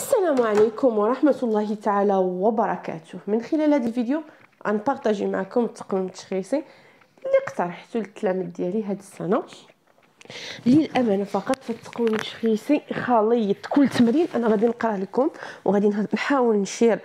السلام عليكم ورحمة الله تعالى وبركاته. من خلال هذا الفيديو غنبارطاجي معكم التقويم التشخيصي اللي اقترحته للتلاميذ ديالي هذه السنة. للامانه فقط في التقويم التشخيصي خليط كل تمرين انا غادي نقرا لكم وغادي نحاول نشير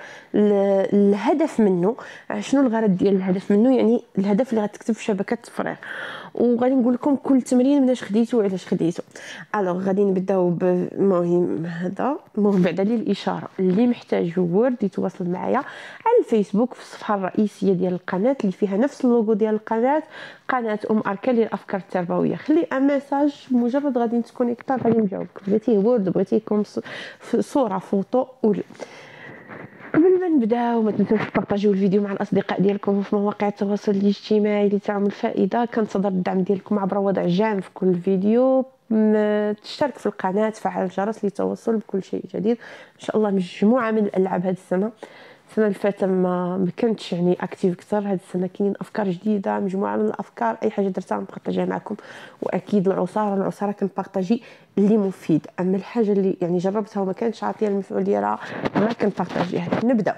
الهدف منه. شنو الغرض ديال الهدف منه؟ يعني الهدف اللي غتكتب في شبكه التفريغ، وغادي نقول لكم كل تمرين مناش خديته وعلاش خديته. الوغ غادي نبداو بالمهم. هذا المهم بعدا لي الاشاره اللي محتاج وورد يتواصل معايا على الفيسبوك في الصفحه الرئيسيه ديال القناه اللي فيها نفس اللوغو ديال القناه، قناه اركان للافكار التربويه. خلي ميساج مجرد غادي نتكونيكطا غادي نجاوبك، بغيتيه وورد بغيتيكم صوره فوتو قولوا. قبل ما نبداو ما تنسوش تبارطاجيو الفيديو مع الاصدقاء ديالكم في مواقع التواصل الاجتماعي اللي تعم الفائده. كنتظر الدعم ديالكم عبر وضع جيم في كل فيديو، تشترك في القناه، تفعل الجرس للتوصل بكل شيء جديد. ان شاء الله مجموعه من الالعاب هذه السنه. السنه اللي فاتت ما كنتش يعني اكتيف اكثر، هذه السنه كاينين افكار جديده، مجموعه من الافكار، اي حاجه درتها نبارطاجيها معكم. واكيد العصاره كنبارطاجي اللي مفيد، اما الحاجه اللي يعني جربتها وما كانتش عاطيه المفعول ديالها ما كنبارطاجيها. نبدا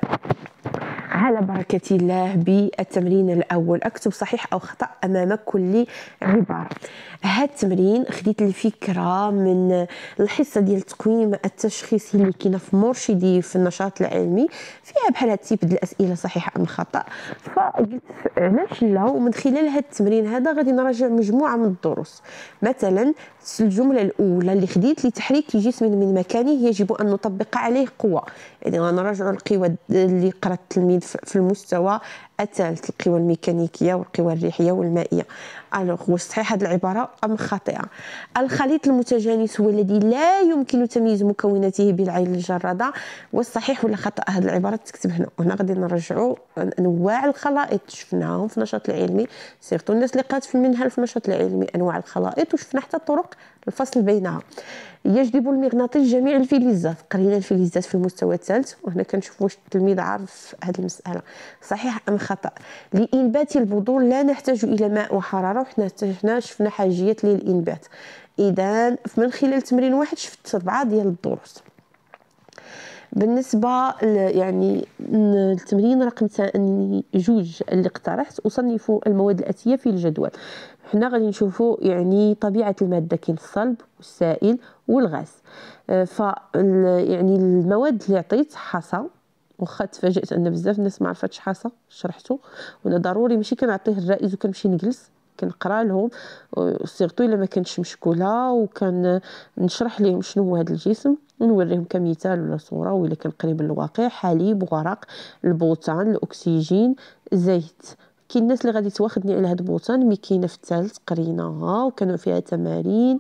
على بركة الله بالتمرين الأول. أكتب صحيح أو خطأ أمام كل عبارة. هاد التمرين خديت الفكرة من الحصة ديال التقويم التشخيصي اللي كاينه في مرشدي في النشاط العلمي، فيها بحال هاد التيب ديال الأسئلة صحيحة أم خطأ. فقلت علاش لا، ومن خلال هاد التمرين هذا غادي نراجع مجموعة من الدروس. مثلا الجملة الأولى اللي خديت: لتحريك جسم من مكانه يجب أن نطبق عليه قوة. يعني غنراجعوا القوى اللي قرأ التلميذ في المستوى الثالث، القوى الميكانيكيه والقوى الريحيه والمائيه. الوغ واش صحيح هذه العباره ام خاطئه؟ الخليط المتجانس هو الذي لا يمكن تمييز مكوناته بالعين الجراده. واش صحيح ولا خطا هذه العباره؟ تكتب هنا. وهنا غادي نرجعوا انواع الخلائط شفناهم في النشاط العلمي، سيرتو الناس اللي قرات في المنهل في النشاط العلمي انواع الخلائط، وشفنا حتى طرق الفصل بينها. يجذب المغناطيس جميع الفلزات، قرينا الفلزات في المستوى الثالث، وهنا كنشوف واش التلميذ عارف هذه المساله صحيح ام خطا. لانبات البذور لا نحتاج الى ماء وحراره، وحنا شفنا حاجيات للانبات. اذا من خلال تمرين واحد شفت 4 ديال الدروس. بالنسبه يعني التمرين رقم 2 اللي اقترحت: اصنف المواد الاتيه في الجدول. حنا غادي نشوفوا يعني طبيعه الماده، كاين الصلب والسائل والغاز. يعني المواد اللي عطيت حصى، واخا تفاجات ان بزاف الناس ما عرفتش حصى شرحته، وانا ضروري ماشي كنعطيه الرائز وكنمشي نجلس كنقرا لهم سيرتو الا ما كانتش مشكوله، وكان نشرح لهم شنو هو هذا الجسم ونوريهم كمثال ولا صوره ولا كان قريب للواقع. حليب، ورق، البوتان، الاكسجين، زيت. كاين الناس اللي غادي تواخدني على هاد البوتان مي كاينه في الثالث قريناها وكانوا فيها تمارين.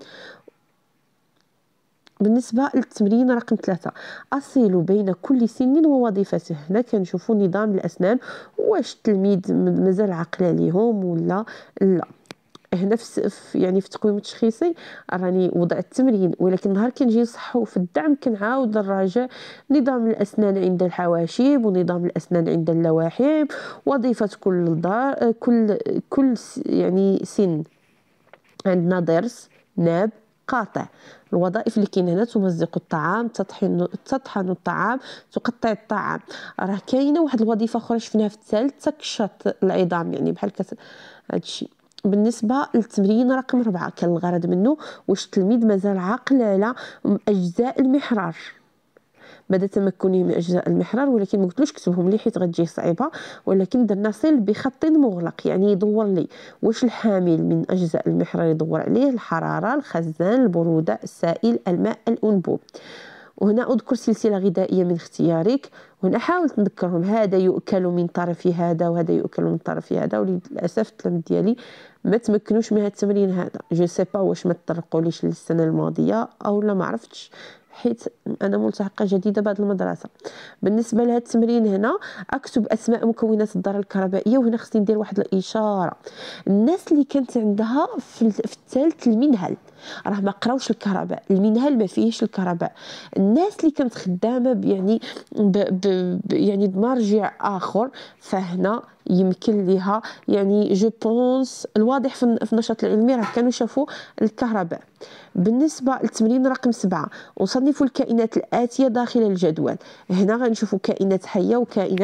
بالنسبه للتمرين رقم 3: اصل بين كل سن ووظيفته. هنا كنشوفوا نظام الاسنان، واش التلميذ مازال عاقل عليهم ولا لا. هنا يعني في التقويم التشخيصي راني وضع التمرين، ولكن نهار كنجي نصحو في الدعم كنعاود نراجع نظام الاسنان عند الحواشيب ونظام الاسنان عند اللواحب، وظيفه كل دار كل يعني سن. عندنا ضرس، ناب، قاطع. الوظائف اللي كاينه هنا: تمزق الطعام، تطحن الطعام، تقطع الطعام. راه كاينه واحد الوظيفه اخرى شفناها في الثالث: تكشط العظام، يعني بحال هادشي. بالنسبه للتمرين رقم 4 كان الغرض منه واش التلميذ مازال عاقل على اجزاء المحرار مدى تمكنه من اجزاء المحرار، ولكن ما قلتلوش كتبهم لي حيت غتجي صعيبه، ولكن درنا صل بخط مغلق، يعني يدور لي واش الحامل من اجزاء المحرار يدور عليه: الحراره، الخزان، البروده، السائل، الماء، الانبوب. وهنا اذكر سلسله غذائيه من اختيارك، وهنا حاولت نذكرهم: هذا يؤكل من طرف هذا وهذا يؤكل من طرف هذا. وللاسف التلاميذ ديالي ما تمكنوش من هذا التمرين هذا. جو سي با واش ما تطرقوليش للسنه الماضيه او لا ما عرفتش، حيت انا ملتحقه جديده بهذه المدرسه. بالنسبه لهذا التمرين هنا اكتب اسماء مكونات الدار الكهربائيه، وهنا خصني ندير واحد الاشاره: الناس اللي كانت عندها في الثالث المنهل راه ما قراوش الكهرباء، المنهل ما فيهش الكهرباء. الناس اللي كانت خدامه يعني يعني بمرجع اخر، فهنا يمكن لها يعني جو بونس الواضح في النشاط العلمي راه كانوا شافوا الكهرباء. بالنسبه للتمرين رقم 7 نصنف الكائنات الآتية داخل الجدول. هنا غنشوفوا كائنات حيه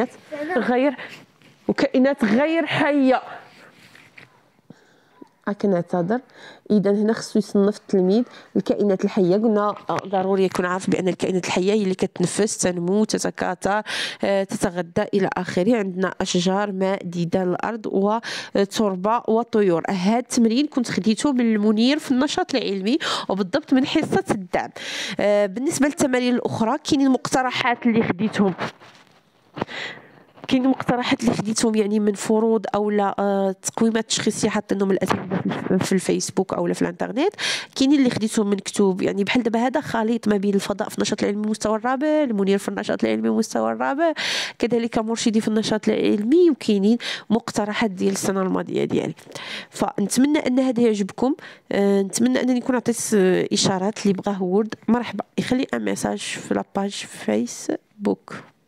وكائنات غير حيه. كنعتذر. اذا هنا خصو يصنف التلميذ الكائنات الحيه. قلنا ضروري يكون عارف بان الكائنات الحيه هي اللي كتنفس، تنمو، تتكاثر، تتغذى الى اخره. عندنا اشجار، ماء، ديدان الارض وتربه وطيور. هذا التمرين كنت خديته من المنير في النشاط العلمي وبالضبط من حصه الدعم. بالنسبه للتمارين الاخرى كاينين مقترحات اللي خديتهم يعني من فروض او لا تقويمات تشخيصيه حاطينهم الاساتذه في الفيسبوك او في الانترنت. كاينين اللي خديتهم من كتب، يعني بحال دابا هذا خليط ما بين الفضاء في النشاط العلمي المستوى الرابع، المنير في النشاط العلمي المستوى الرابع، كذلك مرشدي في النشاط العلمي، وكاينين مقترحات ديال السنه الماضيه ديالي. فنتمنى ان هذا يعجبكم. نتمنى انني نكون عطيت اشارات. اللي بغاه ورد مرحبا يخلي ان ميساج في لاباج فيسبوك.